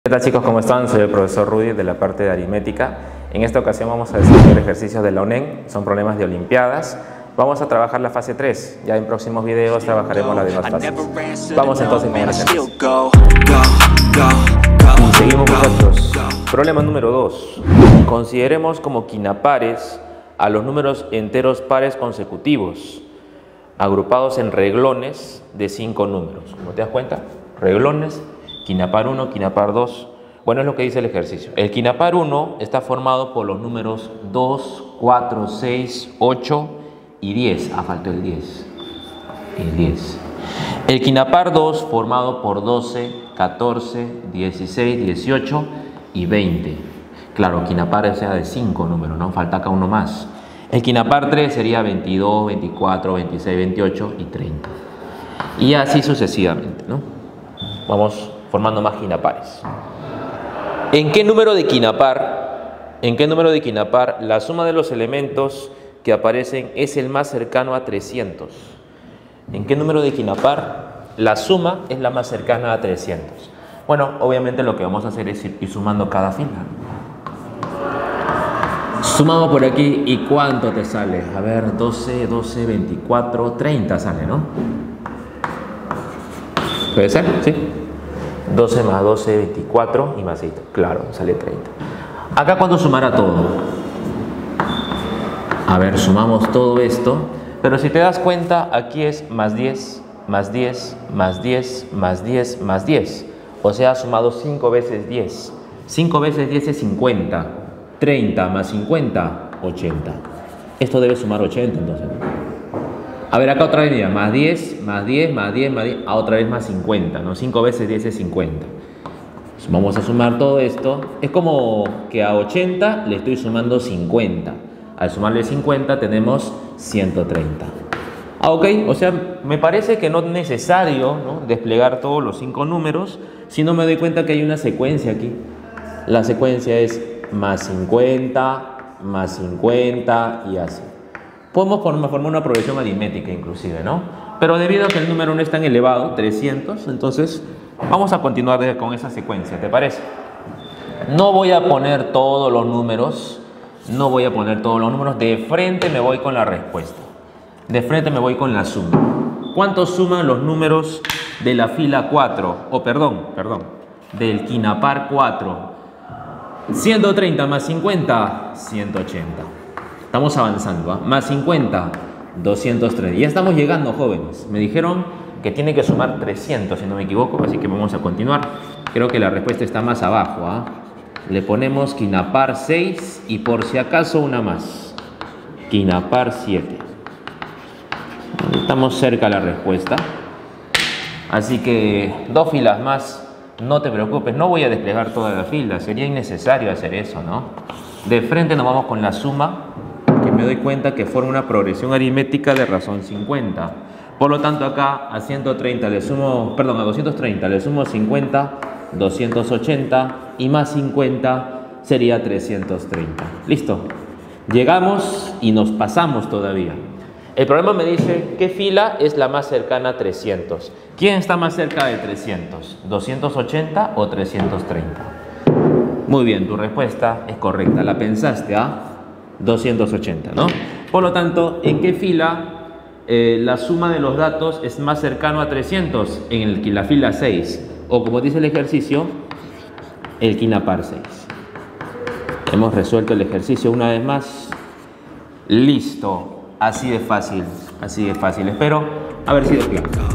¿Qué tal, chicos? ¿Cómo están? Soy el profesor Rudy de la parte de aritmética. En esta ocasión vamos a desarrollar ejercicios de la UNEM, son problemas de olimpiadas. Vamos a trabajar la fase 3, ya en próximos videos trabajaremos las demás fases. Vamos entonces con el ejercicio. Seguimos, muchachos. Problema número 2. Consideremos como quinapares a los números enteros pares consecutivos, agrupados en reglones de 5 números. ¿Cómo te das cuenta? Reglones. Quinapar 1, quinapar 2. Bueno, es lo que dice el ejercicio. El quinapar 1 está formado por los números 2, 4, 6, 8 y 10. Faltó el 10. El 10. El quinapar 2 formado por 12, 14, 16, 18 y 20. Claro, quinapar sea de 5 números, ¿no? Falta acá uno más. El quinapar 3 sería 22, 24, 26, 28 y 30. Y así sucesivamente, ¿no? Vamos formando más quinapares. ¿En qué número de quinapar la suma de los elementos que aparecen es el más cercano a 300? ¿En qué número de quinapar la suma es la más cercana a 300? Bueno, obviamente lo que vamos a hacer es ir sumando cada fila. Sumamos por aquí y ¿cuánto te sale? A ver, 12, 12, 24, 30 sale, ¿no? ¿Puede ser? Sí. 12 más 12, 24 y más 8. Claro, sale 30. Acá, ¿cuánto sumará todo? A ver, sumamos todo esto. Pero si te das cuenta, aquí es más 10, más 10, más 10, más 10, más 10. O sea, ha sumado 5 veces 10. 5 veces 10 es 50. 30 más 50, 80. Esto debe sumar 80, entonces. A ver, acá otra vez, mira, más 10, más 10, más 10, más 10, otra vez más 50, ¿no? 5 veces 10 es 50. Vamos a sumar todo esto. Es como que a 80 le estoy sumando 50. Al sumarle 50 tenemos 130. Ok, o sea, me parece que no es necesario, ¿no?, desplegar todos los 5 números, si no me doy cuenta que hay una secuencia aquí. La secuencia es más 50, más 50 y así. Podemos formar una progresión aritmética inclusive, ¿no? Pero debido a que el número no es tan elevado, 300, entonces vamos a continuar con esa secuencia, ¿te parece? No voy a poner todos los números, de frente me voy con la respuesta. De frente me voy con la suma. ¿Cuánto suman los números de la fila 4? Del quinapar 4. 130 más 50, 180. Estamos avanzando, ¿eh? Más 50, 230. Ya estamos llegando, jóvenes. Me dijeron que tiene que sumar 300, si no me equivoco, así que vamos a continuar. Creo que la respuesta está más abajo, ¿eh? Le ponemos quinapar 6 y por si acaso una más. Quinapar 7. Estamos cerca de la respuesta. Así que 2 filas más. No te preocupes, no voy a desplegar toda la fila. Sería innecesario hacer eso, ¿no? De frente nos vamos con la suma, que me doy cuenta que forma una progresión aritmética de razón 50. Por lo tanto, acá a 230 le sumo 50, 280 y más 50 sería 330. Listo. Llegamos y nos pasamos todavía. El problema me dice qué fila es la más cercana a 300. ¿Quién está más cerca de 300? ¿280 o 330? Muy bien, tu respuesta es correcta. La pensaste, ¿ah? 280, ¿no? Por lo tanto, ¿en qué fila la suma de los datos es más cercano a 300? En la fila 6. O como dice el ejercicio, el quinapar 6. Hemos resuelto el ejercicio una vez más. Listo. Así de fácil, así de fácil. Espero haber sido claro.